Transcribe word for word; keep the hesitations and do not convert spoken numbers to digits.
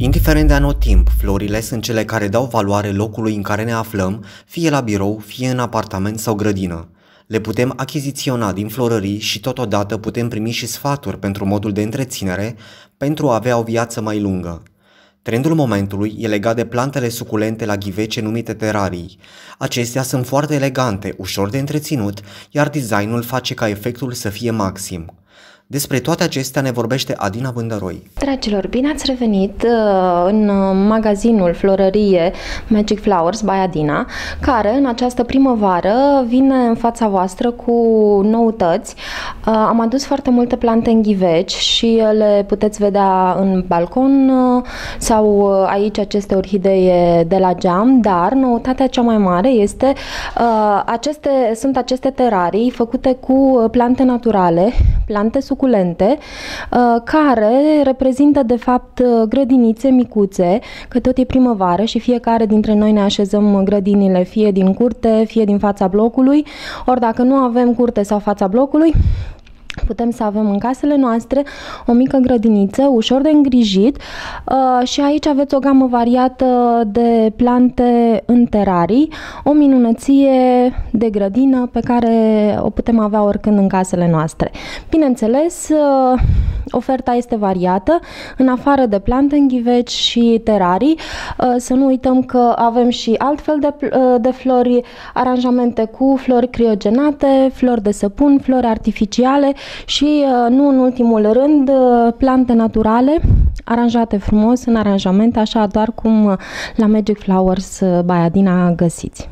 Indiferent de anotimp, florile sunt cele care dau valoare locului în care ne aflăm, fie la birou, fie în apartament sau grădină. Le putem achiziționa din florării și totodată putem primi și sfaturi pentru modul de întreținere pentru a avea o viață mai lungă. Trendul momentului e legat de plantele suculente la ghivece numite terarii. Acestea sunt foarte elegante, ușor de întreținut, iar designul face ca efectul să fie maxim. Despre toate acestea ne vorbește Adina Bândăroi. Dragilor, bine ați revenit în magazinul Florărie Magic Flowers by Adina, care în această primăvară vine în fața voastră cu noutăți. Am adus foarte multe plante în ghiveci și le puteți vedea în balcon sau aici aceste orhidee de la geam, dar noutatea cea mai mare este aceste, sunt aceste terarii făcute cu plante naturale, plante suculente, care reprezintă de fapt grădinițe micuțe, că tot e primăvară și fiecare dintre noi ne așezăm grădinile fie din curte, fie din fața blocului, ori dacă nu avem curte sau fața blocului, putem să avem în casele noastre o mică grădiniță, ușor de îngrijit, și aici aveți o gamă variată de plante în terarii, o minunăție de grădină pe care o putem avea oricând în casele noastre. Bineînțeles, oferta este variată, în afară de plante în ghiveci și terarii, să nu uităm că avem și altfel de, de flori, aranjamente cu flori criogenate, flori de săpun, flori artificiale și, nu în ultimul rând, plante naturale, aranjate frumos în aranjamente, așa doar cum la Magic Flowers by Adina găsiți.